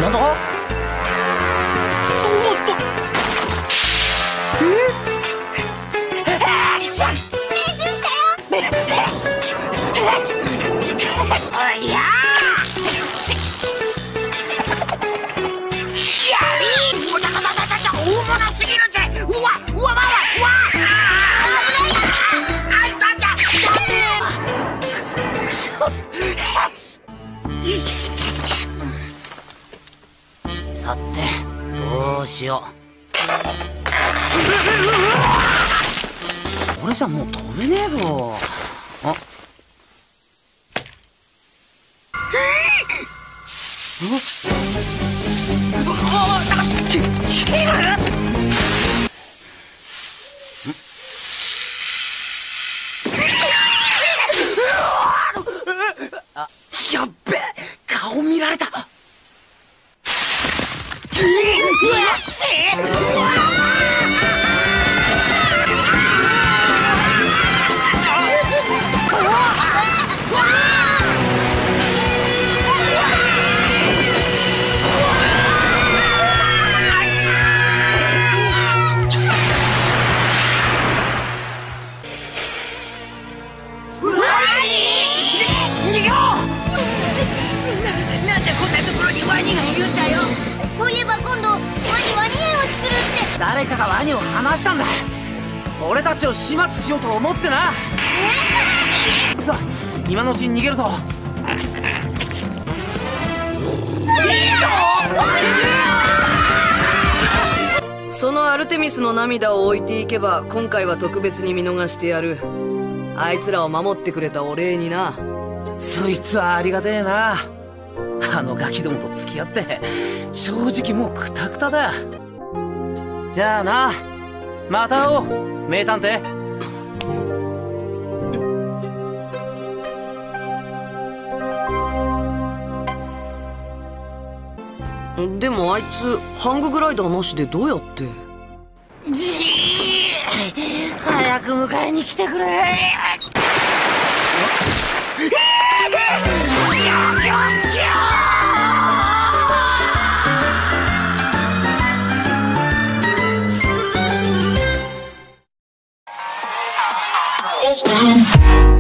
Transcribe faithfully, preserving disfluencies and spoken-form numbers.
なんだ？おっと。え？命中したよ。おや大物すぎるぜ。うわうわわわわあんたじゃさてどうしよう。俺じゃもう飛べねえぞ。あっやっべ、顔見られた。よし。 そういえば今度島にワニ園を作るって。 誰かがワニを離したんだ。俺たちを始末しようと思ってな。さあ今のうちに逃げるぞ。 そのアルテミスの涙を置いていけば今回は特別に見逃してやる。あいつらを守ってくれたお礼にな。 そいつはありがてえな。あのガキどもと付き合って正直もうクタクタだ。じゃあな、また会おう名探偵。 でもあいつハンググライダーなしでどうやって。 じー早く迎えに来てくれ。 It's